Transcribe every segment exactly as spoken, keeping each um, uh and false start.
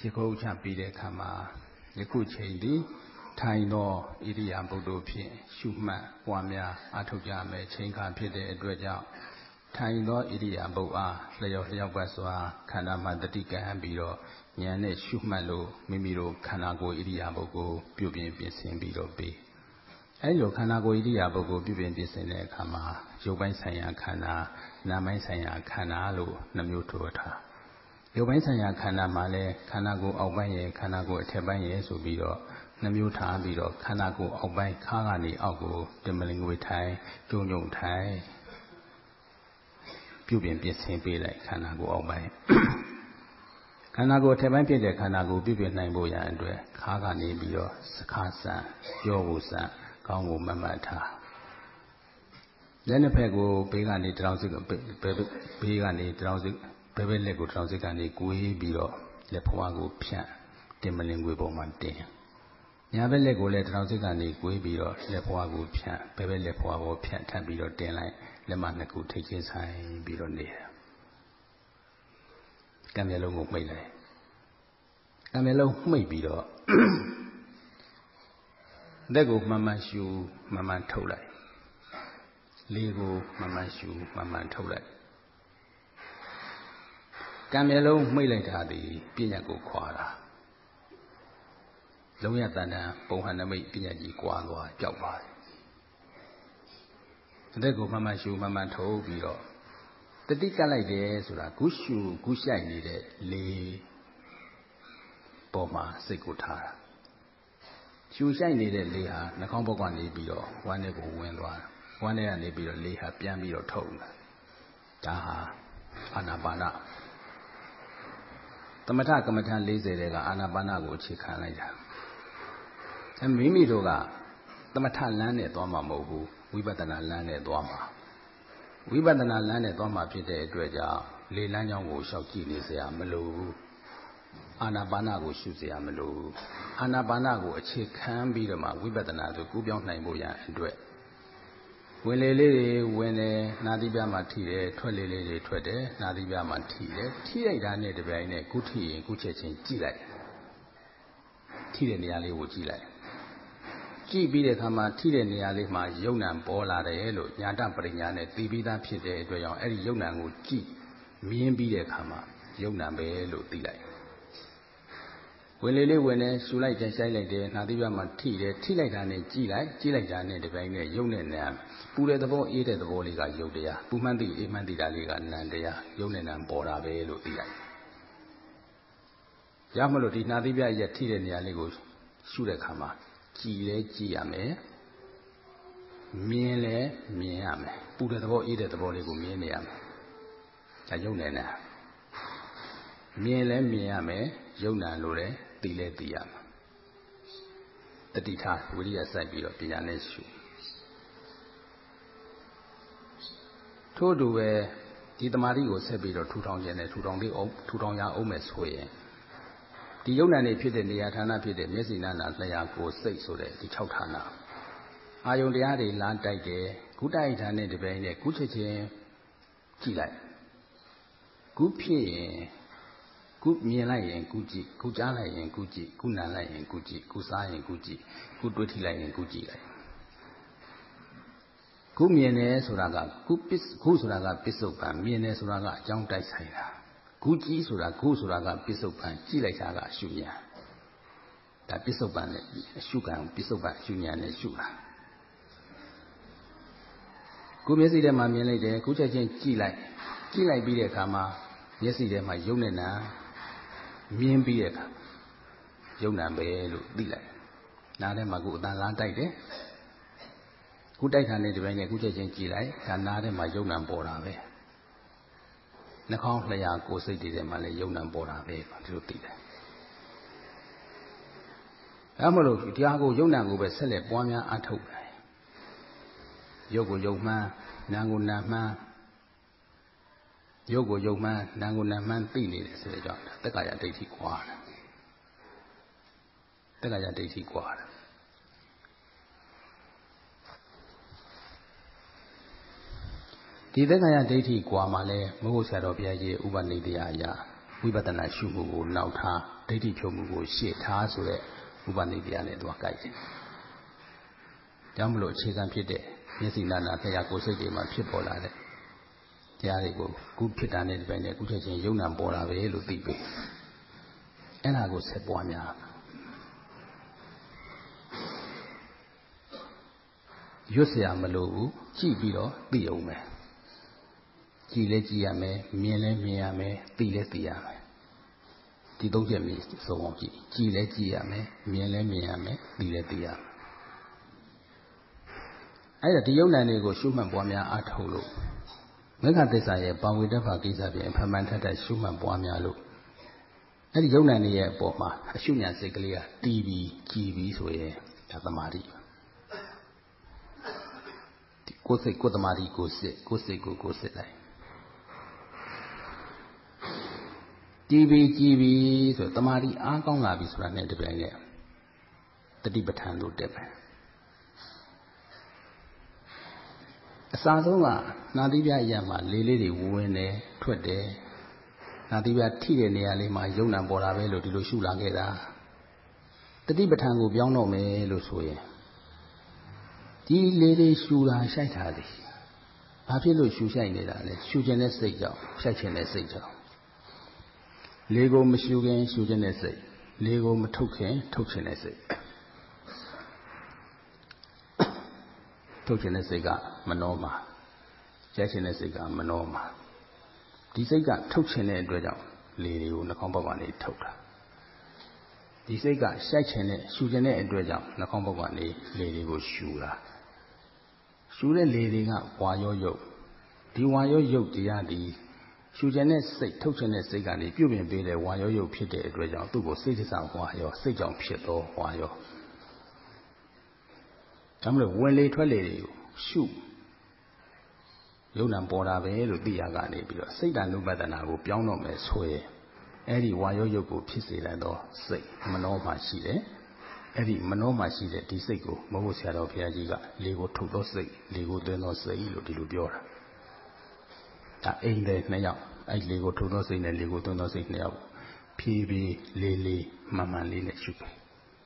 ခုချပြီးတဲ့အခါမှာယခုချိန်ဒီထိုင်သောဣရိယာပုတို့ဖြင့်ရှုမှတ်ပွားများအထောက်ကြမယ်ချိန်ခါဖြစ်တဲ့အတွက်ကြောင့်ထိုင်သောဣရိယာပုအားလျော်လျောက်ပတ်စွာခန္ဓာမှတတိကံပြီးတော့ဉာဏ်နဲ့ရှုမှတ်လို့မိမိတို့ခန္ဓာကိုယ်ဣရိယာပုကိုပြုပြင်ပြင်ဆင်ပြီးတော့ပြီးအဲလိုခန္ဓာကိုယ်ဣရိယာပုကိုပြုပြင်ပြင်ဆင်တဲ့အခါမှာရုပ်ပိုင်းဆိုင်ရာခန္ဓာနာမ်ပိုင်းဆိုင်ရာခန္ဓာလို့နှမျိုးထုတ်ထားရုပ်ပိုင်းဆိုင်ရာခန္ဓာမှာလည်းခန္ဓာကိုယ်အောက်ပိုင်းရဲ့ခန္ဓာကိုယ်အထက်ပိုင်းရဲ့ဆိုပြီးတော့နှမျိုးထားပြီးတော့ခန္ဓာကိုယ်အောက်ပိုင်းခါးကနေအောက်ကိုတင်မလင်ငွေထိုင်ကျုံကျုံထိုင်ပြုပြင်ပြင်ဆင်ပေးလိုက်ခန္ဓာကိုယ်အောက်ပိုင်းခန္ဓာကိုယ်အထက်ပိုင်းဖြစ်တဲ့ခန္ဓာကိုယ်ပြုပြင်နိုင်ဖို့ရန်အတွက်ခါးကနေပြီးတော့စခါဆံပြောဖို့ဆံကောင်းကိုမမှတ်ထားလက်နှစ်ဖက်ကိုဘေးကနေတရောင်စစ်ဘေးကနေတရောင်စစ်ဘဲဘဲလက်ကိုတရောင်စစ်ကနေကွေးပြီးတော့လက်ဖွားကိုဖြန့်တင်မလင်ငွေပေါ်မှာတင်ညာဘက်လက်ကိုလည်းတရောင်စစ်ကနေကွေးပြီးတော့လက်ဖွားကိုဖြန့်ဘဲဘဲလက်ဖွားကိုဖြန့်ထပ်ပြီးတော့တင်လိုက်လက်မနှစ်ခုထိတ်ချင်းဆိုင်ပြီးတော့နေတယ်ကံမျက်လုံးကိုမှိတ်လိုက်ကံမျက်လုံးမှိတ်ပြီးတော့လက်ကိုမှန်မှန်ရှူမှန်မှန်ထုတ်လိုက်လေးကိုမှန်မှန်ရှူမှန်မှန်ထုတ်လိုက်ကံမျက်လုံးမှိတ်လိုက်တာဒီပညာကိုခွာတာလုံးရတန်တန်ပုံဟန်နမိတ်ပညာကြီးကွာသွားကြောက်ပါတယ်အသက်ကိုမှန်မှန်ရှူမှန်မှန်ထုတ်ပြီးတော့တတိကလိုက်တယ်ဆိုတာခုရှူခုရှိုက်နေတဲ့လေပေါ်မှာစိတ်ကိုထားတာရှူရှိုက်နေတဲ့လေဟာနှာခေါင်းဘက်ကနေပြီးတော့ဝမ်းထဲကိုဝင်သွားတာဝမ်းထဲကနေပြီးတော့လေဟာပြန်ပြီးတော့ထုတ်လာဒါဟာအာနာပါနသမထကမ္မထ၄၀တဲ့ကအာနာပါနကိုအခြေခံလိုက်တာအဲမိမိတို့ကသမထလမ်းနဲ့သွားမှာမဟုတ်ဘူးဝိပဿနာလမ်းနဲ့သွားမှာဝိပဿနာလမ်းနဲ့သွားမှာဖြစ်တဲ့အတွက်ကြောင့်လေလမ်းကြောင်းကိုလျှောက်ကြည့်နေစရာမလိုဘူးအာနာပါနကိုရှုစရာမလိုဘူးအာနာပါနကိုအခြေခံပြီးတော့မှဝိပဿနာကိုကူးပြောင်းနိုင်ဖို့ရန်အတွက်ဝင်လေလေးတွေဝင်တယ်နာသီးပြားမှာထိတယ်ထွက်လေလေးတွေထွက်တယ်နာသီးပြားမှာထိတယ်ထိလိုက်တာနဲ့တပြိုင်နက်ကုထိရင်ကုချက်ချင်းကြည့်လိုက်ထိတဲ့နေရာလေးကိုကြည့်လိုက်ကြည့်ပြီးတဲ့အခါမှာထိတဲ့နေရာလေးမှာယုံနံပေါ်လာတယ်လို့ညာတပရိညာနဲ့သိပြီးသားဖြစ်တဲ့အတွက်ကြောင့်အဲ့ဒီယုံနံကိုကြည့်မြင်ပြီးတဲ့အခါမှာယုံနံပဲလို့သိလိုက်ဝင်လေလေးဝင်တယ်ရှူလိုက်ကြဆိုင်လိုက်တယ်နှာသီးပြားမှာထိတယ်ထိလိုက်တာနဲ့ကြည့်လိုက်ကြည့်လိုက်တာနဲ့ဒီပိုင်းနဲ့ယုံနဲ့နံပူတဲ့သဘောအေးတဲ့သဘောလေးကယုတ်တရားပူမှန်းသိအေးမှန်းသိတာလေးကနံတရားယုံနဲ့နံပေါ်တာပဲလို့သိလိုက်ရမလို့ဒီနှာသီးပြားရဲ့ထိတဲ့နေရာလေးကိုရှုတဲ့အခါမှာကြည်လဲကြည်ရမယ်မြင်လဲမြင်ရမယ်ပူတဲ့သဘောအေးတဲ့သဘောလေးကိုမြင်နေရမယ်ဒါယုံနဲ့နံမြင်လဲမြင်ရမယ်ယုံနံလို့လဲသိလဲသိရမယ်တတိထားဝိရိယစိုက်ပြီးတော့ပညာနဲ့ရှုထို့တူပဲဒီတမာတိကိုဆက်ပြီးတော့ထူထောင်ခြင်းနဲ့ထူထောင်လေးအောင်ထူထောင်ရအောင်မယ်ဆိုရင်ဒီယုံနာနေဖြစ်တဲ့နေရာဌာနဖြစ်တဲ့မျက်စိနာနာလျှာကိုစိတ်ဆိုတဲ့ဒီ၆ဌာနအာယုန်တရားတွေလာတိုက်တယ်ကုတိုက်ဌာနဲ့တပြိုင်နဲ့ကုချက်ချင်းကြည့်လိုက်ကုဖြစ်ရင်ကုမြင်လိုက်ရင်ကုကြည့်ကုကြားလိုက်ရင်ကုကြည့်ကုနံလိုက်ရင်ကုကြည့်ကုစားရင်ကုကြည့်ကုတွေးထိလိုက်ရင်ကုကြည့်လိုက်ကုမြင်တယ်ဆိုတာကကုပစ္ကုဆိုတာကပစ္စုပန်မြင်တယ်ဆိုတာကအကြောင်းတိုက်ဆိုင်တာကုကြည့်ဆိုတာကုဆိုတာကပစ္စုပန်ကြည့်လိုက်တာကအရှုညာဒါပစ္စုပန်နဲ့အရှုကံပစ္စုပန်အရှုညာနဲ့ရှုတာကုမျက်စိထဲမှာမြင်လိုက်တယ်ကုချက်ချင်းကြည့်လိုက်ကြည့်လိုက်ပြီးတဲ့အခါမှာမျက်စိထဲမှာယုံနဲ့နာမြင်ပြီးတဲ့အခါယုံနာပဲလို့သိလိုက်နားထဲမှာကုအတန်လားတိုက်တယ်ကုတိုက်တာနဲ့ဒီပိုင်းနဲ့ကုချက်ချင်းကြည်လိုက်ဒါနားထဲမှာယုံနံပေါ်တာပဲနှာခေါင်းလျှာကိုယ်စိတ်တွေထဲမှာလည်းယုံနံပေါ်တာပဲဒီလိုသိတယ်အဲမလို့တရားကိုယုံနံကိုပဲဆက်လက်ပွားများအထုတ်တယ်ရုပ်ကိုယုံမှန်းနာမ်ကိုနာမ်မှန်းရုပ်ကိုယုံမှန်းနာမ်ကိုနာမ်မှန်းသိနေတယ်ဆိုတဲ့ကြောင့်တက္ကရာဒိဋ္ဌိကွာတယ်တက္ကရာဒိဋ္ဌိကွာတယ်ဒီသက္ကာယဒိဋ္ဌိကွာမှာလဲမဟုတ်ဆရာတော်ဘုရားကြီးဥပနိဒေယအရာဝဝိပဿနာရှုမှုကိုနောက်ထားဒိဋ္ဌိဖြုတ်မှုကိုရှေ့ထားဆိုတဲ့ဥပနိတရားနဲ့သွားကြိုက်တယ်။ကြောင့်မလို့အခြေခံဖြစ်တဲ့မျက်စိနာနာလျှာကိုယ်စိတ်တွေမှာဖြစ်ပေါ်လာတဲ့တရားတွေကိုခုဖြစ်တာနဲ့ဒီပိုင်းနဲ့ခုချက်ချင်းယုံနာပေါ်လာပဲလို့သိပြီ။အဲ့ဒါကိုဆက်ပွားများရွတ်เสียမလို့ဘူးကြည့်ပြီးတော့သိအောင်မယ်ကြည့်လဲကြည့်ရမယ်မြင်လဲမြင်ရမယ်သိလဲသိရမယ်ဒီသုံးချက်မျိုးစုံအောင်ကြည့်ကြည့်လဲကြည့်ရမယ်မြင်လဲမြင်ရမယ်သိလဲသိရမယ်အဲ့ဒါဒီယုံနာတွေကိုရှုမှတ်ပွားများအားထုတ်လို့မေဃသစ္စာရဲ့ပါဝိတ္တဖာကိစ္စပြင်ဖမှန်ထက်တဲ့ရှုမှတ်ပွားများလို့အဲ့ဒီယုံနာတွေရဲ့အပေါ်မှာအရှုညာစိတ်ကလေးကတီးပြီးကြည်ပြီးဆိုရင်ဒါသမာဓိကိုယ်စိတ်ကိုယ်သမာဓိကိုစစ်ကိုယ်စိတ်ကိုကိုယ်စစ်လိုက်ကြည်ပြီးကြည်ပြီးဆိုသမာဓိအားကောင်းလာပြီဆိုတာနဲ့တပြိုင်နက်တတိပဋ္ဌာန်လို့တက်မယ်အစာဆုံးကနာသီးပြအရာမှာလေးလေးတွေဝင်နေထွက်တယ်နာသီးပြထိတဲ့နေရာလေးမှာယုံနာပေါ်လာပဲလို့ဒီလိုရှုလာခဲ့တာတတိပဋ္ဌာန်ကိုပြောင်းတော့မယ်လို့ဆိုရင်ဒီလေးလေးရှူတာရှိုက်တာလေဘာဖြစ်လို့ရှူရှိုက်နေတာလဲရှူခြင်းတဲ့စိတ်ကြောင့်ရှိုက်ခြင်းတဲ့စိတ်ကြောင့်လေကိုမရှူခင်ရှူခြင်းတဲ့စိတ်လေကိုမထုတ်ခင်ထုတ်ခြင်းတဲ့စိတ်ထုတ်ခြင်းတဲ့စိတ်ကမနှောမှာရှိုက်ခြင်းတဲ့စိတ်ကမနှောမှာဒီစိတ်ကထုတ်ခြင်းတဲ့အတွက်ကြောင့်လေတွေကိုနှာခေါင်းပေါက်ကနေထုတ်တာဒီစိတ်ကရှိုက်ခြင်းနဲ့ရှူခြင်းတဲ့အတွက်ကြောင့်နှာခေါင်းပေါက်ကနေလေတွေကိုရှူတာရှူတဲ့လေတွေကဝါရောယုတ်ဒီဝါရောယုတ်တရားဒီရှူခြင်းနဲ့စိတ်ထုတ်ခြင်းနဲ့စိတ်ကနေပြုပြင်ပေးတဲ့ဝါရောယုတ်ဖြစ်တဲ့အတွက်ကြောင့်သူ့ကိုစိတ်တစ္ဆာဝါရောစိတ်ကြောင့်ဖြစ်သောဝါရောဒါမှမဟုတ်ဝင်လေထွက်လေတွေကိုရှုယုံနာပေါ်တာပဲလို့သိရကနေပြီးတော့စိတ်တ ानु ပတ္တနာကိုပြောင်းတော့မယ်ဆိုရင်အဲ့ဒီဝါရောယုတ်ကိုဖြစ်စေတဲ့သောစိတ်မနှောမှရှိတယ်အဲ့ဒီမနှောမှရှိတဲ့ဒီစိတ်ကိုမဟုတ်ဆရာတော်ဘုရားကြီးကလေကိုထုတ်သောစိတ်လေကိုသွင်းသောစိတ်လို့ဒီလိုပြောတာဒါအိမ်တဲ့နှစ်ယောက်အဲ့လေကိုထုတ်သောစိတ်နဲ့လေကိုသွင်းသောစိတ်နှစ်ယောက်ဖြည်းဖြည်းလေးလေးမှန်မှန်လေးနဲ့ရှုပဲ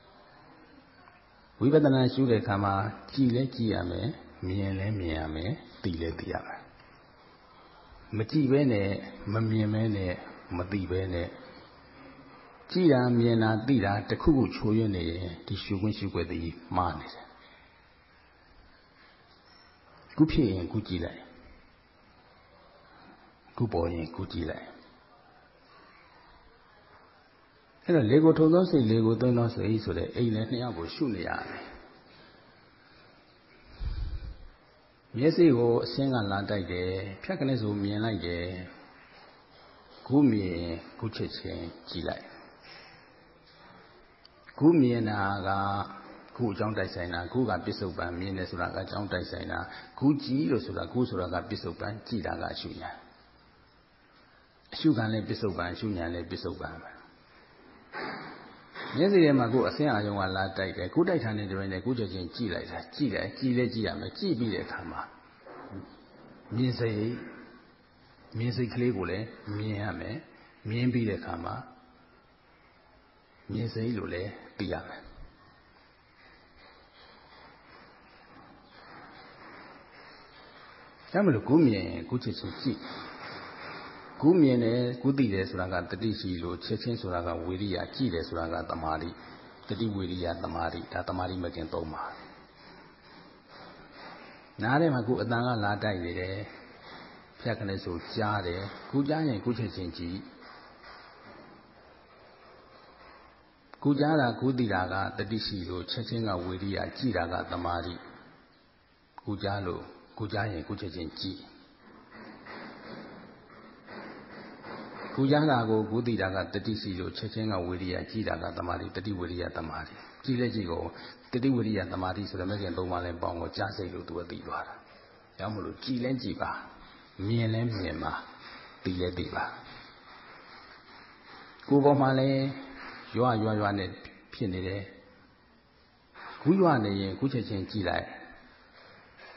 ဝိပဿနာရှုတဲ့အခါမှာကြည်လဲကြည်ရမယ်မြင်လဲမြင်ရမယ်သိလဲသိရမယ်မကြည်ပဲနဲ့မမြင်ပဲနဲ့မသိပဲနဲ့ကြည်တာမြင်တာသိတာတခုခုချိုးရနေရင်ဒီရှုခွင့်ရှုခွင့်တည်းမှားနေတယ်ခုဖြစ်ရင်ခုကြည်လိုက်ခုပေါ်ရင်ခုကြည်လိုက်အဲ့တော့လေကိုထုံသောစိတ်လေကိုသွင်းသောစိတ်ဆိုတဲ့အိမ်နဲ့နှစ်ယောက်ကိုရှုနေရတယ်မျက်စိကိုအစင်းကလာတိုက်တယ်ဖြတ်ကနေဆိုမြင်လိုက်တယ်ခုမြင်ခုချက်ချင်းကြည်လိုက်ခုမြင်တာကခုအကြောင်းတိုက်ဆိုင်တာခုကပစ္စုပန်မြင်တယ်ဆိုတာကအကြောင်းတိုက်ဆိုင်တာခုကြည်လို့ဆိုတာခုဆိုတာကပစ္စုပန်ကြည်တာကအရှုညာအရှုခံလည်းပစ္စုပန်အရှုညာလည်းပစ္စုပန်ပဲမျက်စိထဲမှာကိုယ်အစင်းအာယုံကလာတိုက်တယ်ကိုယ်တိုက်ထားတဲ့တွင်နဲ့ကိုယ်ချက်ချင်းကြည့်လိုက်တာကြည့်တယ်ကြည့်လဲကြည့်ရမယ်ကြည့်ပြီးတဲ့အခါမှာမြင်စိတ်မြင်စိတ်ကလေးကိုလည်းမြင်ရမယ်မြင်ပြီးတဲ့အခါမှာမြင်စိတ်လို့လည်းသိရမယ်ဒါမလို့ကိုယ်မြင်ကိုယ်ချက်ချင်းကြည့်ခုမြင်တယ်ခုသိတယ်ဆိုတာကတတိရှိလို့ချက်ချင်းဆိုတာကဝိရိယကြည့်တယ်ဆိုတာကသမာဓိတတိဝိရိယသမာဓိဒါသမာဓိမကင်သုံးပါနားထဲမှာခုအတန်ကလာတိုက်နေတယ်ဖြတ်ခနဲ့ဆိုကြားတယ်ခုကြားရင်ခုချက်ချင်းကြည့်ခုကြားတာခုသိတာကတတိရှိလို့ချက်ချင်းကဝိရိယကြည့်တာကသမာဓိခုကြားလို့ခုကြားရင်ခုချက်ချင်းကြည့်ခုကြားတာကိုခုသိတာကတတိရှိလို့ချက်ချင်းကဝိရိယကြည်တာကသမာဓိတတိဝိရိယသမာဓိကြည်လက်ကြည့်ကိုတတိဝိရိယသမာဓိဆိုတဲ့မဲ့ခင်သုံးပါးလဲပေါင်းကိုကြားစိတ်လို့သူကသိသွားတာ။ကြောင့်မလို့ကြည်လဲကြည်ပါမြင်လဲမြင်ပါသိလဲသိပါကိုယ်ပေါ်မှာလဲရွရွရွနဲ့ဖြစ်နေတယ်ခုရွနေရင်ခုချက်ချင်းကြည်လိုက်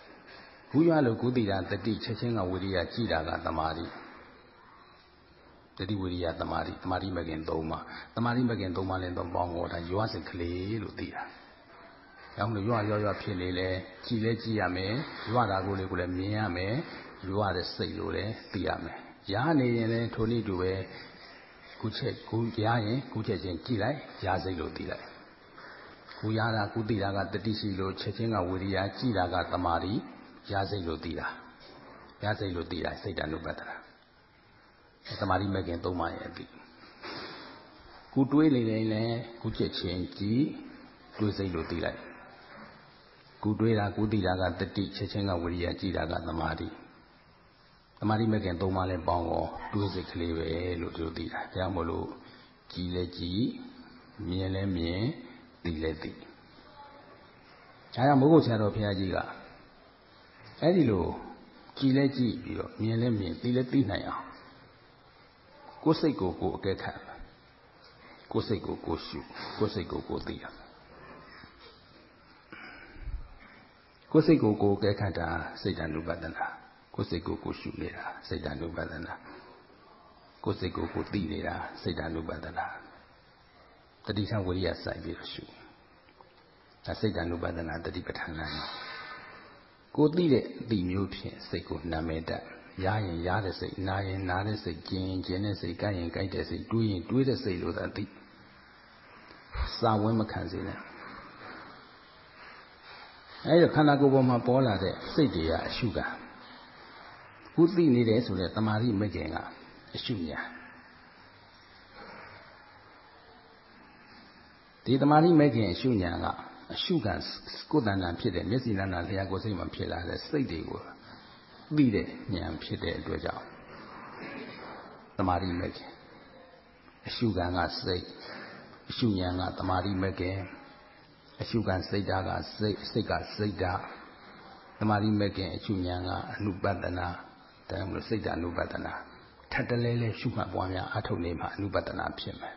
ခုရွလို့ခုသိတာတတိချက်ချင်းကဝိရိယကြည်တာကသမာဓိတတိဝိရိယသမာဓိသမာဓိမကင်သုံးပါးသမာဓိမကင်သုံးပါးလည်းတော့ပေါင်းတော့ဒါရွာစိတ်ကလေးလို့သိတာရောက်လို့ရွာရွာရွာဖြစ်နေလဲကြည်လဲကြည်ရမယ်ရွာတာကိုလည်းကိုလည်းမြင်ရမယ်ရွာတဲ့စိတ်လို့လည်းသိရမယ်ရာနေရင်လည်းထိုနည်းတူပဲကုချက်ကုရရင်ကုချက်ချင်းကြည်လိုက်ရာစိတ်လို့သိလိုက်ကုရတာကုသိတာကတတိရှိလို့ချက်ချင်းကဝိရိယကြည်တာကသမာဓိရာစိတ်လို့သိတာရာစိတ်လို့သိတာစိတ်တ ानु ပတ္တနာသမာဓိမကင်သုံးပါးရဲ့အပြီးကုတွေးနေနေလဲကုချက်ချင်းကြည်တွေးစိတ်လို့သိလိုက်ကုတွေးတာကုသိတာကတတိချက်ချင်းကဝိရိယကြည်တာကသမာဓိသမာဓိမကင်သုံးပါးလဲပေါင်းတော့တွေးစိတ်ကလေးပဲလို့တို့သိတာဒါကြောင့်မို့လို့ကြည်လဲကြည်မြင်လဲမြင်သိလဲသိဒါကြောင့်မိုးကုတ်ဆရာတော်ဘုရားကြီးကအဲ့ဒီလိုကြည်လဲကြည်ပြီးတော့မြင်လဲမြင်သိလဲသိနိုင်အောင်ကိုယ်စိတ်ကိုကိုယ်အကဲခတ်ကိုယ်စိတ်ကိုကိုယ်ရှုကိုယ်စိတ်ကိုကိုယ်သိရကိုယ်စိတ်ကိုကိုယ်ကဲခတ်တာစိတ်တ ानु ပတ္တနာကိုယ်စိတ်ကိုကိုယ်ရှုနေတာစိတ်တ ानु ပတ္တနာကိုယ်စိတ်ကိုကိုယ်သိနေတာစိတ်တ ानु ပတ္တနာတတိထဝိရိယစိုက်ပြီးတော့ရှုဒါစိတ်တ ानु ပတ္တနာတတိပဋ္ဌာန်လမ်းကိုယ်သိတဲ့အသိမျိုးဖြင့်စိတ်ကိုနာမည်တတ်ရရင်ရတဲ့စိတ်နာရင်နာတဲ့စိတ်ကျင်ရင်ကျင်တဲ့စိတ်ကြိုက်ရင်ကြိုက်တဲ့စိတ်တွေးရင်တွေးတဲ့စိတ်လို့သာသိစာဝင်းမခံစေနဲ့အဲဒီခန္ဓာကိုယ်ပေါ်မှာပေါ်လာတဲ့စိတ်တွေကအရှုခံခုသိနေတယ်ဆိုတဲ့တမာတိမကင်ကအရှုညာဒီတမာတိမကင်အရှုညာကအရှုခံကိုယ်တဏ္ဍာဖြစ်တဲ့မျက်စိနာနာလျှာကိုယ်စိတ်မှာဖြစ်လာတဲ့စိတ်တွေကိုသိတဲ့ဉာဏ်ဖြစ်တဲ့အတွက်ကြောင့်တမာတိမကင်အရှုခံကစိတ်အရှုဉာဏ်ကတမာတိမကင်အရှုခံစိတ်ဓာတ်ကစိတ်စိတ်ကစိတ်ဓာတ်တမာတိမကင်အရှုဉာဏ်ကအနုပတ္တနာဒါမှမဟုတ်စိတ်ဓာတ်အနုပတ္တနာထပ်တလဲလဲရှုမှတ်ပွားများအထုတ်နေမှအနုပတ္တနာဖြစ်မယ်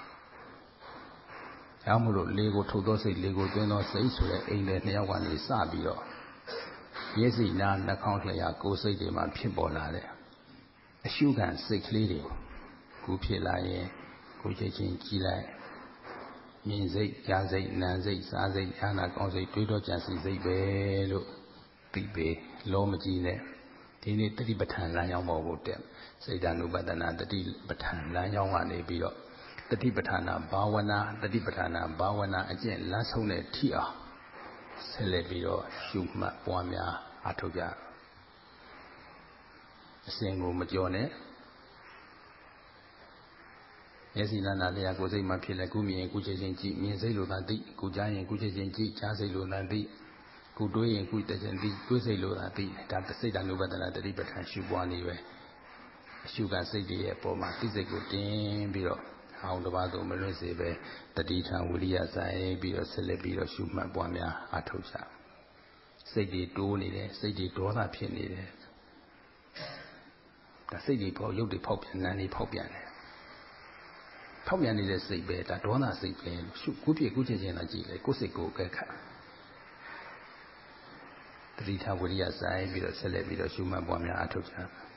။ဒါမှမဟုတ်လေကိုထုတ်သောစိတ်လေကိုသွင်းသောစိတ်ဆိုတဲ့အိမ်လေနှစ်ယောက်ကနေစပြီးတော့မျက်စိနာနှာခေါင်းလျှာကိုယ်စိတ်တွေမှာဖြစ်ပေါ်လာတဲ့အရှုခံစိတ်ကလေးတွေကိုဖြစ်လာရင်ကိုယ်ချက်ချင်းကြည့်လိုက်မြင်စိတ်ကြားစိတ်နားစိတ်စားစိတ်အာနာကောင်းစိတ်တွေးတော့ကြံစီစိတ်ပဲလို့သိပေလောမကြည့်နဲ့ဒီနေ့တတိပဋ္ဌာန်လမ်းကြောင်းပေါ်ကိုတက်စိတ်ဓာတ် ानु ပတ္တနာတတိပဋ္ဌာန်လမ်းကြောင်းကနေပြီးတော့တတိပဋ္ဌာနာဘာဝနာတတိပဋ္ဌာနာဘာဝနာအကျင့်လမ်းဆုံးတဲ့ထိအောင်ဆက်လက်ပြီးတော့ရှုမှတ်ပွားများအားထုတ်ကြအစဉ်ကိုမကြောနဲ့မျက်စိနာနာလျှာကိုယ်စိတ်မှဖြစ်လဲကုမြင်ကုချက်ချင်းကြည့်မြင်စိတ်လိုသာသိကုကြားရင်ကုချက်ချင်းကြည့်ကြားစိတ်လိုသာသိကုတွေးရင်ကုတက်ချင်းသိတွေးစိတ်လိုသာသိဒါစိတ်တ ानु ပတ္တနာတတိပဋ္ဌာန်ရှုပွားနေပဲအရှုခံစိတ်တွေရဲ့အပေါ်မှာသိစိတ်ကိုတင်းပြီးတော့အောင်တစ်ပါးသို့မလွတ်စေပဲတတိထဝိရိယဆိုင်ပြီးတော့ဆက်လက်ပြီးတော့ရှုမှတ်ပွားများအားထုတ်ကြစိတ်တွေတိုးနေတယ်စိတ်တွေဒေါသဖြစ်နေတယ်ဒါစိတ်တွေပေါ့ရုပ်တွေဖောက်ပြန်နာနေဖောက်ပြန်တယ်ဖောက်ပြန်နေတဲ့စိတ်ပဲဒါဒေါသစိတ်ပဲရှုခုဖြစ်ခုချက်ချင်းလာကြည့်လေကိုယ်စိတ်ကိုကဲခတ်တတိထဝိရိယဆိုင်ပြီးတော့ဆက်လက်ပြီးတော့ရှုမှတ်ပွားများအားထုတ်ကြ